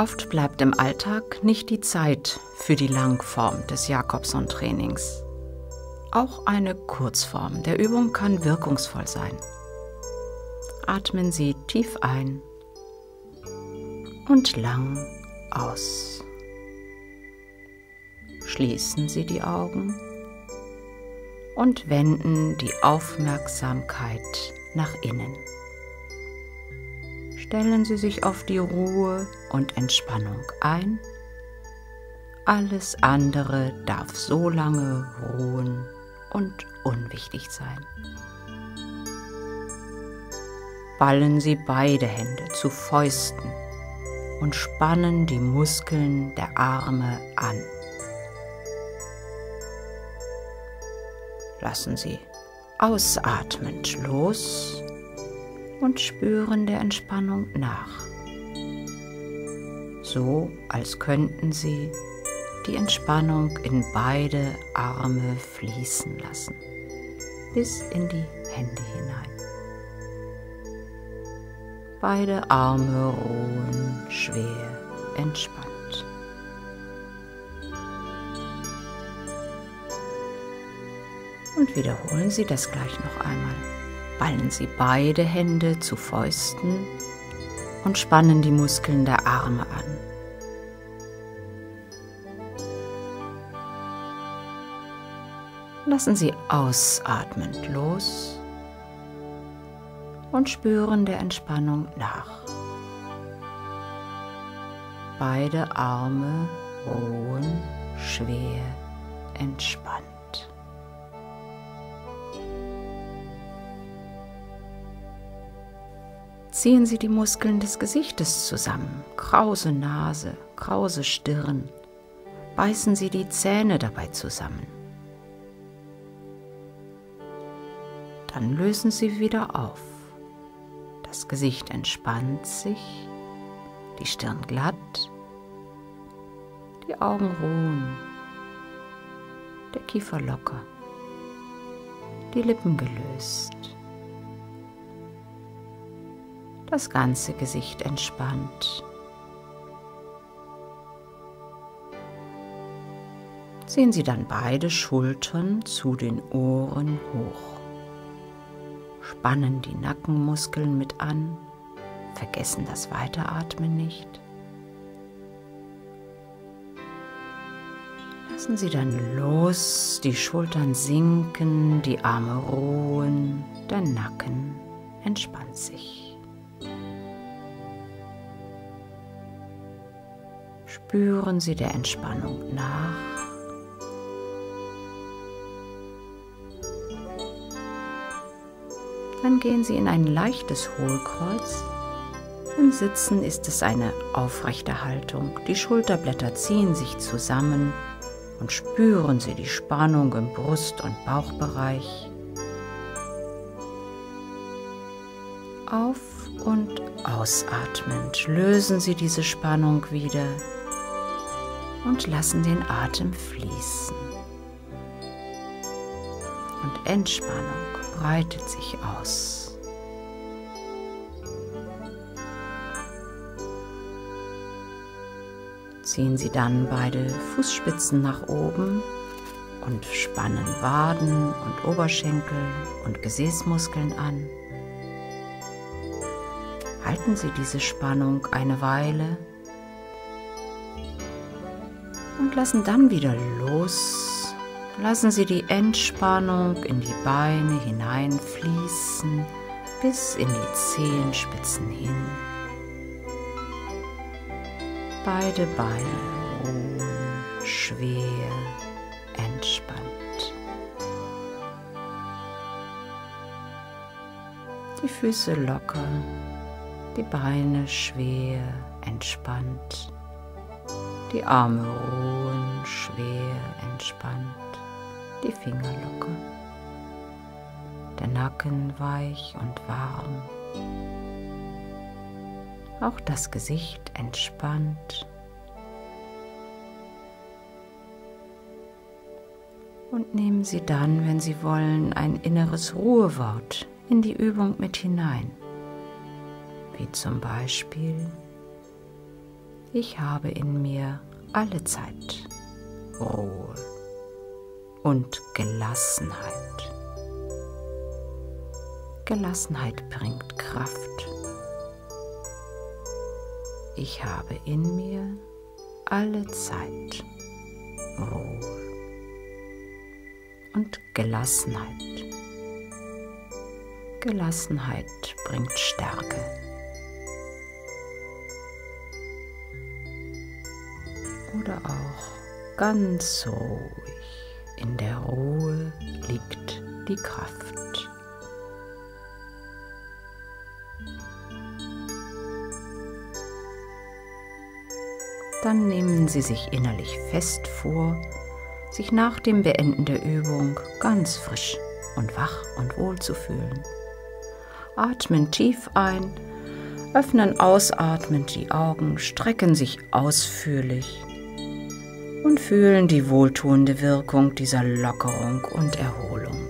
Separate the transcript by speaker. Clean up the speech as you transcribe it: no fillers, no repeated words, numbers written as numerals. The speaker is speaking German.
Speaker 1: Oft bleibt im Alltag nicht die Zeit für die Langform des Jacobson-Trainings. Auch eine Kurzform der Übung kann wirkungsvoll sein. Atmen Sie tief ein und lang aus. Schließen Sie die Augen und wenden die Aufmerksamkeit nach innen. Stellen Sie sich auf die Ruhe und Entspannung ein. Alles andere darf so lange ruhen und unwichtig sein. Ballen Sie beide Hände zu Fäusten und spannen die Muskeln der Arme an. Lassen Sie ausatmend los und spüren der Entspannung nach. So, als könnten Sie die Entspannung in beide Arme fließen lassen, bis in die Hände hinein. Beide Arme ruhen schwer entspannt. Und wiederholen Sie das gleich noch einmal. Ballen Sie beide Hände zu Fäusten und spannen die Muskeln der Arme an. Lassen Sie ausatmend los und spüren der Entspannung nach. Beide Arme ruhen schwer entspannt. Ziehen Sie die Muskeln des Gesichtes zusammen, krause Nase, krause Stirn. Beißen Sie die Zähne dabei zusammen. Dann lösen Sie wieder auf. Das Gesicht entspannt sich, die Stirn glatt, die Augen ruhen, der Kiefer locker, die Lippen gelöst. Das ganze Gesicht entspannt. Ziehen Sie dann beide Schultern zu den Ohren hoch. Spannen die Nackenmuskeln mit an, vergessen das Weiteratmen nicht. Lassen Sie dann los, die Schultern sinken, die Arme ruhen, der Nacken entspannt sich. Spüren Sie der Entspannung nach. Dann gehen Sie in ein leichtes Hohlkreuz. Im Sitzen ist es eine aufrechte Haltung. Die Schulterblätter ziehen sich zusammen und spüren Sie die Spannung im Brust- und Bauchbereich. Auf- und ausatmend lösen Sie diese Spannung wieder und lassen den Atem fließen. Und Entspannung breitet sich aus. Ziehen Sie dann beide Fußspitzen nach oben und spannen Waden und Oberschenkel und Gesäßmuskeln an. Halten Sie diese Spannung eine Weile und lassen dann wieder los. Lassen Sie die Entspannung in die Beine hineinfließen, bis in die Zehenspitzen hin. Beide Beine ruhen schwer entspannt. Die Füße locker, die Beine schwer entspannt. Die Arme ruhen schwer entspannt. Die Finger locker, der Nacken weich und warm, auch das Gesicht entspannt und nehmen Sie dann, wenn Sie wollen, ein inneres Ruhewort in die Übung mit hinein, wie zum Beispiel: Ich habe in mir alle Zeit Ruhe und Gelassenheit. Gelassenheit bringt Kraft. Ich habe in mir alle Zeit Ruhe und Gelassenheit. Gelassenheit bringt Stärke. Oder auch ganz ruhig. In der Ruhe liegt die Kraft. Dann nehmen Sie sich innerlich fest vor, sich nach dem Beenden der Übung ganz frisch und wach und wohl zu fühlen. Atmen tief ein, öffnen ausatmend die Augen, strecken sich ausführlich und fühlen die wohltuende Wirkung dieser Lockerung und Erholung.